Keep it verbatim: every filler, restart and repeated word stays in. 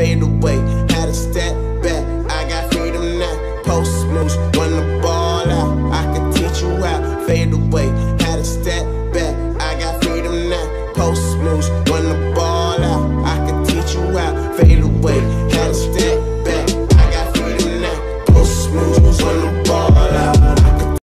fade away. Had to step back, I got freedom now. Post moves, when the ball out, I can teach you how. Fade away, had to step back, I got freedom now. Post moves.